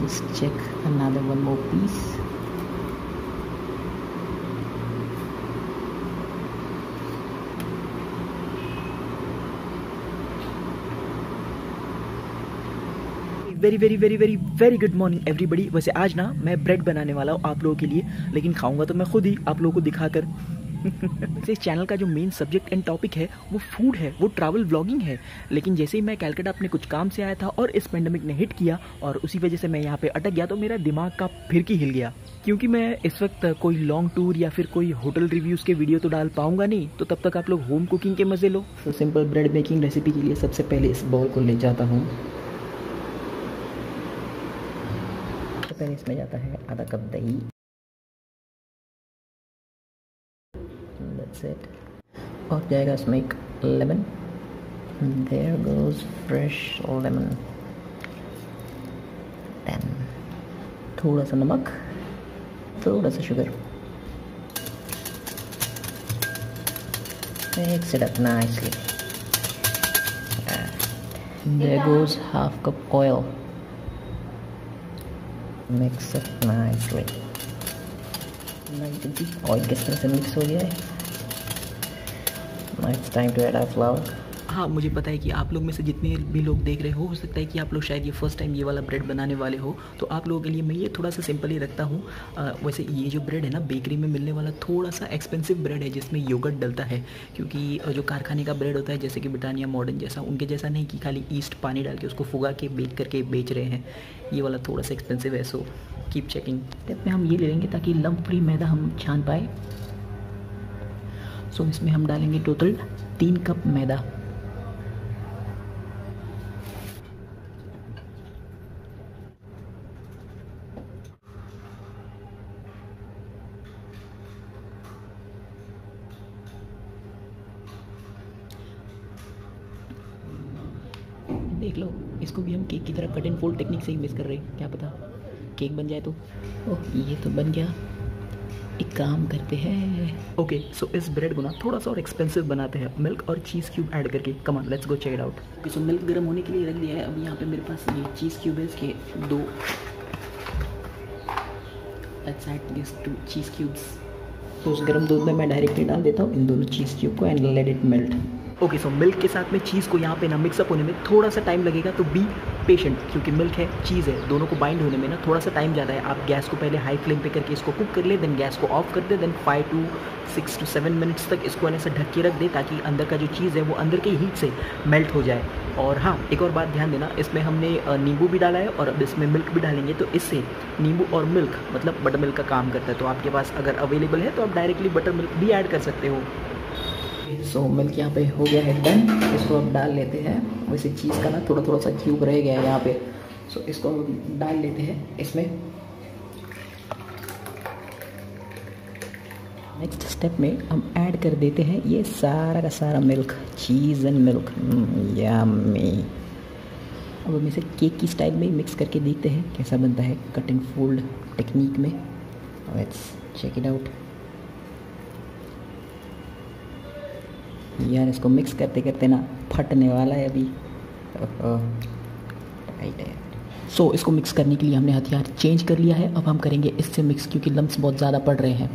Just check another one more piece. Very very very very very good morning everybody. वैसे आज ना मैं bread बनाने वाला हूँ आप लोगों के लिए, लेकिन खाऊंगा तो मैं खुद ही आप लोगों को दिखाकर। इस चैनल का जो मेन सब्जेक्ट एंड टॉपिक है वो फूड है, वो ट्रैवल व्लॉगिंग है। लेकिन जैसे ही मैं कलकत्ता अपने कुछ काम से आया था और इस पेंडेमिक ने हिट किया और उसी वजह से मैं यहाँ पे अटक गया, तो मेरा दिमाग का फिरकी हिल गया। क्योंकि मैं इस वक्त कोई लॉन्ग टूर या फिर कोई होटल रिव्यूज़ के वीडियो तो डाल पाऊंगा नहीं, तो तब तक आप लोग होम कुकिंग के मज़े लो। तो सिंपल ब्रेड मेकिंग रेसिपी के लिए सबसे पहले इस बाउल को ले जाता हूँ। तो पहले इसमें जाता है आधा कप दही। That's it. और जाएगा इसमें एक lemon. There goes fresh lemon. Then थोड़ा सा नमक, थोड़ा सा sugar. Mix it up nicely. And there goes half cup oil. Mix it nicely. Now you can see oil किस तरह से मिक्स हो गया है। Now it's time to add our flour. हाँ, मुझे पता है कि आप लोग में से जितने भी लोग देख रहे हो सकता है कि आप लोग शायद ये फर्स्ट टाइम ये वाला ब्रेड बनाने वाले हो, तो आप लोगों के लिए मैं ये थोड़ा सा सिंपल ही रखता हूँ। वैसे ये जो ब्रेड है ना, बेकरी में मिलने वाला थोड़ा सा एक्सपेंसिव ब्रेड है जिसमें योगर्ट डलता है। क्योंकि जो कारखाने का ब्रेड होता है जैसे कि ब्रिटानिया मॉडर्न जैसा, उनके जैसा नहीं कि खाली ईस्ट पानी डाल के उसको फुगा के बेक करके बेच रहे हैं। ये वाला थोड़ा सा एक्सपेंसिव है, सो कीप चेकिंग। स्टेप में हम ये ले लेंगे ताकि लम्प फ्री मैदा हम छान पाए। सो इसमें हम डालेंगे टोटल 3 कप मैदा। देख लो, इसको भी हम केक की तरह कट एंड फोल्ड टेक्निक से ही मिस कर रहे हैं, क्या पता केक बन जाए तो। ओह, ये तो बन गया। एक काम करते हैं, ओके सो इस ब्रेड को ना थोड़ा सा और एक्सपेंसिव बनाते हैं मिल्क और चीज़ क्यूब ऐड करके। Come on let's go check it out. Okay so milk गर्म होने के लिए रख दिया है। अब यहाँ पे मेरे पास ये चीज़ क्यूब है, इसके 2। Let's add this 2 cheese cubes. तो उस गर्म दूध में मैं डायरेक्टली डाल देता हूँ इन दोनों चीज़ क्यूब को and let it melt. Okay so milk के साथ में चीज़ को यहाँ पे ना मिक्सअप होने में थोड़ा सा टाइम लगेगा, तो बी पेशेंट, क्योंकि मिल्क है चीज़ है, दोनों को बाइंड होने में ना थोड़ा सा टाइम ज़्यादा है। आप गैस को पहले हाई फ्लेम पे करके इसको कुक कर ले, देन गैस को ऑफ कर दे, देन 5 to 6 to 7 मिनट्स तक इसको ऐसे ढक के रख दे ताकि अंदर का जो चीज़ है वो अंदर के हीट से मेल्ट हो जाए। और हाँ, एक और बात ध्यान देना, इसमें हमने नींबू भी डाला है और अब इसमें मिल्क भी डालेंगे, तो इससे नींबू और मिल्क मतलब बटर मिल्क का काम करता है। तो आपके पास अगर अवेलेबल है तो आप डायरेक्टली बटर मिल्क भी ऐड कर सकते हो। सो मिल्क यहाँ पे हो गया है डन। इसको अब डाल लेते हैं। वैसे चीज़ का ना थोड़ा थोड़ा सा क्यूब रह गया है यहाँ पे, सो इसको हम डाल लेते हैं इसमें। नेक्स्ट स्टेप में हम ऐड कर देते हैं ये सारा का सारा milk, cheese and milk. Yummy. अब हम इसे केक की स्टाइल में मिक्स करके देखते हैं कैसा बनता है कट एंड फोल्ड टेक्निक में। Let's check it out. यार इसको मिक्स करते करते ना फटने वाला है अभी। टाइट है। सो इसको मिक्स करने के लिए हमने हथियार चेंज कर लिया है। अब हम करेंगे इससे मिक्स, क्योंकि लम्प्स बहुत ज़्यादा पड़ रहे हैं।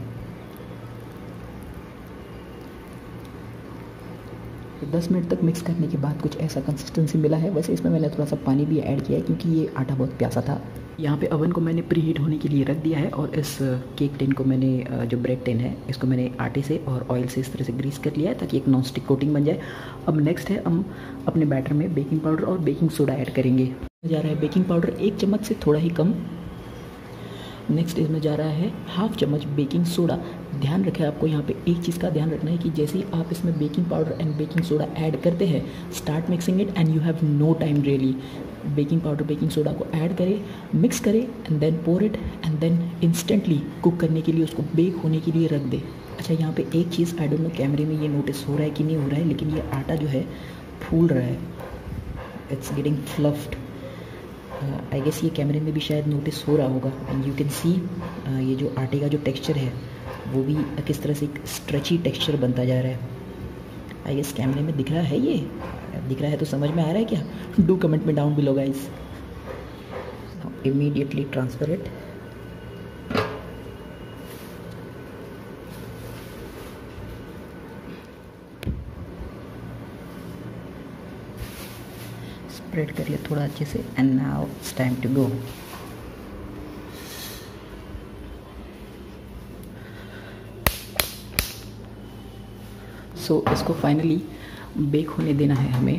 तो 10 मिनट तक मिक्स करने के बाद कुछ ऐसा कंसिस्टेंसी मिला है। वैसे इसमें मैंने थोड़ा सा पानी भी ऐड किया है क्योंकि ये आटा बहुत प्यासा था। यहाँ पे ओवन को मैंने प्री हीट होने के लिए रख दिया है और इस केक टिन को मैंने जो ब्रेड टिन है इसको मैंने आटे से और ऑयल से इस तरह से ग्रीस कर लिया है ताकि एक नॉन स्टिक कोटिंग बन जाए। अब नेक्स्ट है हम अपने बैटर में बेकिंग पाउडर और बेकिंग सोडा ऐड करेंगे। जा रहा है बेकिंग पाउडर 1 चम्मच से थोड़ा ही कम। नेक्स्ट इसमें जा रहा है हाफ चम्मच बेकिंग सोडा। ध्यान रखें, आपको यहाँ पे एक चीज़ का ध्यान रखना है कि जैसे ही आप इसमें baking powder and baking soda add करते हैं, start mixing it and you have no time really. Baking powder baking soda को ऐड करें, मिक्स करें and then pour it and then instantly cook करने के लिए उसको बेक होने के लिए रख दे। अच्छा, यहाँ पे एक चीज़ आई डोंट नो कैमरे में ये नोटिस हो रहा है कि नहीं हो रहा है, लेकिन ये आटा जो है फूल रहा है। It's getting fluffed. I guess ये कैमरे में भी शायद नोटिस हो रहा होगा। एंड यू कैन सी ये जो आटे का जो टेक्सचर है वो भी किस तरह से एक स्ट्रेची टेक्सचर बनता जा रहा है। आई गेस कैमरे में दिख रहा है, ये दिख रहा है तो समझ में आ रहा है क्या? डू कमेंट में down below guys. immediately transfer it. Spread करिए थोड़ा अच्छे से and now it's time to go. So इसको फाइनली बेक होने देना है हमें।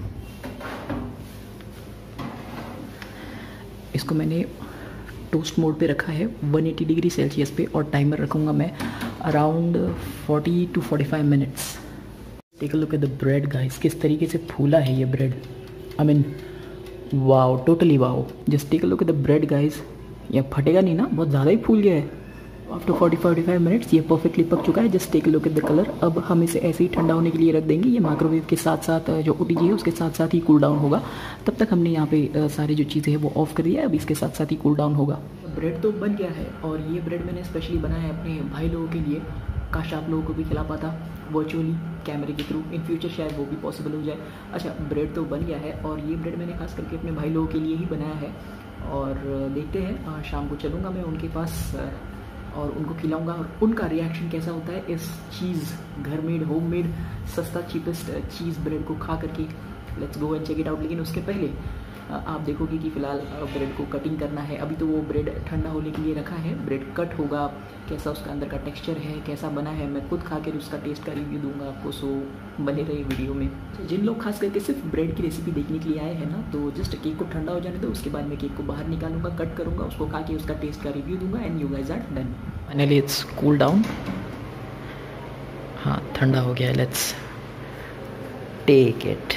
इसको मैंने टोस्ट मोड पे रखा है 180 डिग्री सेल्सियस पे और टाइमर रखूँगा मैं around 40 to 45 minutes. Take a look at the bread guys, किस तरीके से फूला है ये bread. I mean wow, totally wow. Just take a look at the bread guys, ये फटेगा नहीं ना, बहुत ज़्यादा ही फूल गया है। आफ्टर 40-45 मिनट्स ये परफेक्टली पक चुका है। Just take a look at the colour. अब हम इसे ऐसे ही ठंडा होने के लिए रख देंगे। ये माइक्रोवेव के साथ साथ जो OTG है उसके साथ साथ ही कूल डाउन होगा। तब तक हमने यहाँ पे सारी जो चीज़ें हैं वो ऑफ कर दिया है। अब इसके साथ साथ ही कूल डाउन होगा। ब्रेड तो बन गया है और ये ब्रेड मैंने स्पेशली बनाया है अपने भाई लोगों के लिए। काश आप लोगों को भी खिला पाता वर्चुअली कैमरे के थ्रू। इन फ्यूचर शायद वो भी पॉसिबल हो जाए। अच्छा, ब्रेड तो बन गया है और ये ब्रेड मैंने खास करके अपने भाई लोगों के लिए ही बनाया है। और देखते हैं, शाम को चलूँगा मैं उनके पास और उनको खिलाऊंगा और उनका रिएक्शन कैसा होता है इस चीज़ घर मेड होममेड सस्ता चीपेस्ट चीज़ ब्रेड को खा करके। Let's go and check it out. लेकिन उसके पहले आप देखोगे कि फ़िलहाल ब्रेड को कटिंग करना है। अभी तो वो ब्रेड ठंडा होने के लिए रखा है। ब्रेड कट होगा, कैसा उसका अंदर का टेक्सचर है, कैसा बना है, मैं खुद खा कर उसका टेस्ट का रिव्यू दूंगा आपको। सो बने रहे वीडियो में। जिन लोग खास करके सिर्फ ब्रेड की रेसिपी देखने के लिए आए हैं ना, तो जस्ट केक को ठंडा हो जाने दो। उसके बाद मैं केक को बाहर निकालूंगा, कट करूँगा, उसको खा के उसका टेस्ट का रिव्यू दूंगा and you guys are done. Finally it's cool down. हाँ, ठंडा हो गया है। Let's take it.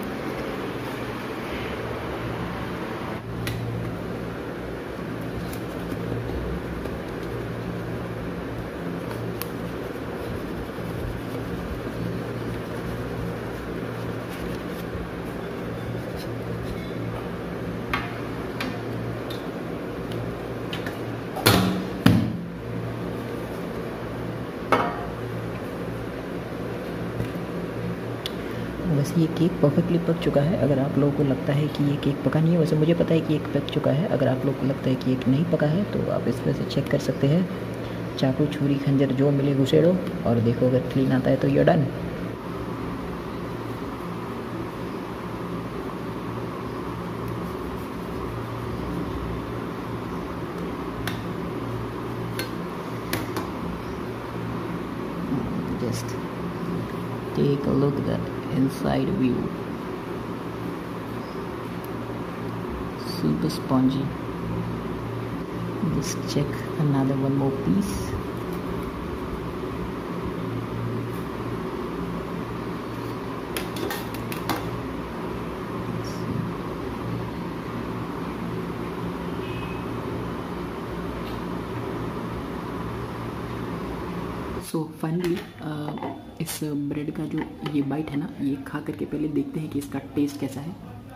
वैसे ये केक परफेक्टली पक चुका है। अगर आप लोगों को लगता है कि ये केक पका नहीं है, वैसे मुझे पता है कि एक पक चुका है। अगर आप लोगों को लगता है कि एक नहीं पका है तो आप इसमें से चेक कर सकते हैं। चाकू, छुरी, खंजर जो मिले घुसेड़ो और देखो, अगर क्लीन आता है तो ये done. Just take a look at that inside view. Super spongy. Just check another one more piece. So finally इस ब्रेड का जो ये बाइट है ना, ये खा करके पहले देखते हैं कि इसका टेस्ट कैसा है।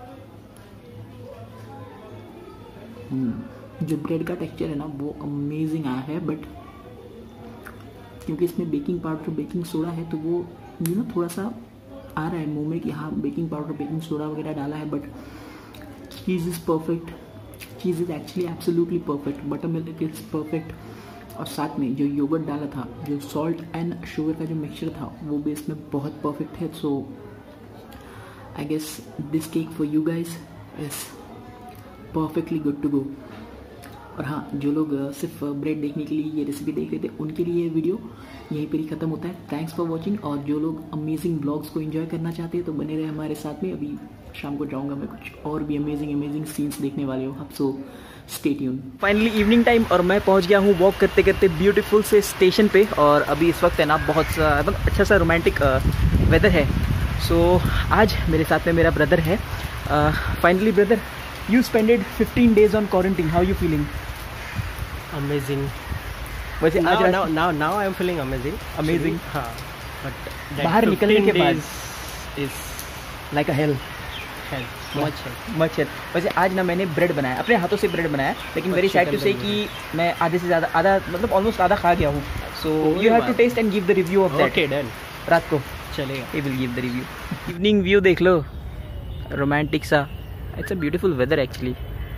जो ब्रेड का टेक्सचर है ना वो अमेजिंग आया है, बट क्योंकि इसमें बेकिंग पाउडर, बेकिंग सोडा है, तो वो थोड़ा सा आ रहा है मुंह में कि हाँ बेकिंग पाउडर, बेकिंग सोडा वगैरह डाला है। But cheese is perfect. Cheese is actually absolutely perfect. Butter milk is perfect. और साथ में जो योगर्ट डाला था, जो सॉल्ट एंड शुगर का जो मिक्सचर था, वो भी इसमें बहुत परफेक्ट है। So I guess this cake for you guys is perfectly good to go. और हाँ, जो लोग सिर्फ ब्रेड देखने के लिए ये रेसिपी देख रहे थे, उनके लिए ये वीडियो यहीं पर ही ख़त्म होता है। Thanks for watching. और जो लोग अमेजिंग ब्लॉग्स को एंजॉय करना चाहते हैं तो बने रहे हमारे साथ में। अभी शाम को जाऊँगा मैं, कुछ और भी अमेजिंग सीन्स देखने वाले हो आप। So stay tune. Finally evening time और मैं पहुंच गया हूँ वॉक करते करते ब्यूटीफुल से स्टेशन पे। और अभी इस वक्त है ना बहुत अच्छा सा रोमांटिक वेदर है। सो आज मेरे साथ में मेरा ब्रदर है। Finally brother, you spended 15 days on quarantine, how you feeling? Amazing. वैसे आज now I am feeling amazing. हाँ, बट बाहर निकलने के बाद is like a hell. Much है। वैसे आज ना मैंने ब्रेड बनाया, अपने हाथों से ब्रेड बनाया, लेकिन वेरी सैड टू से कि मैं आधे से ज़्यादा, आधा मतलब ऑलमोस्ट आधा खा गया हूँ। So you have to test and give the review of that. Okay, done. रात को चलेगा। He will give the review. Evening view देख लो, रोमांटिक सा। It's a beautiful weather actually.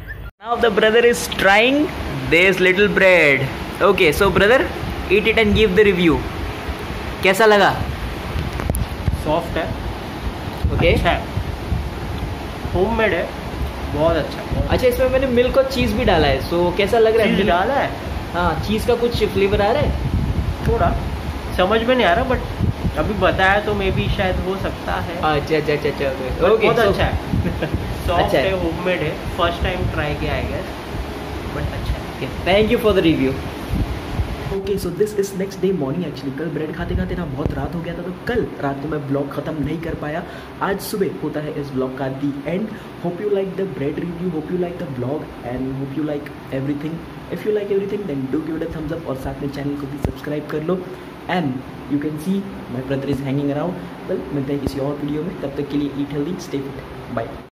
Now the brother is trying this little bread. Okay, so brother, eat it and give the review. कैसा लगा? Soft है, Okay. अच्छा है, homemade है, बहुत अच्छा है। अच्छा, इसमें मैंने मिल्क और चीज़ भी डाला है, सो कैसा लग रहा है? चीज़ मिल्क डाला है, हाँ, चीज़ का कुछ फ्लेवर आ रहा है? थोड़ा समझ में नहीं आ रहा, बट अभी बताया तो मे भी शायद हो सकता है। अच्छा अच्छा अच्छा अच्छा But ओके, बहुत अच्छा है, सॉफ्ट अच्छा है, है। होममेड है, फर्स्ट टाइम ट्राई किया है गेस, बट अच्छा है। Thank you for the review. Okay, so this is next day morning. Actually कल ब्रेड खाते खाते ना बहुत रात हो गया था, तो कल रात को मैं ब्लॉग ख़त्म नहीं कर पाया। आज सुबह होता है इस ब्लॉग का the end. Hope you like the bread review, hope you like the blog and hope you like everything. If you like everything then do give it a thumbs up और साथ में चैनल को भी subscribe कर लो। And you can see my brother is hanging around. Well, मिलते हैं किसी और वीडियो में, तब तक के लिए eat healthy, stay fit, bye.